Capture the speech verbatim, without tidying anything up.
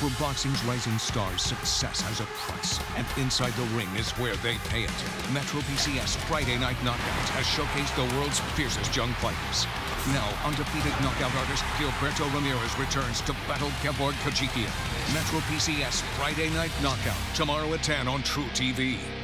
For boxing's rising stars, success has a price, and inside the ring is where they pay it. Metro P C S Friday Night Knockout has showcased the world's fiercest young fighters. Now, undefeated knockout artist Gilberto Ramirez returns to battle Gevorg Kachikian. Metro P C S Friday Night Knockout, tomorrow at ten on True T V.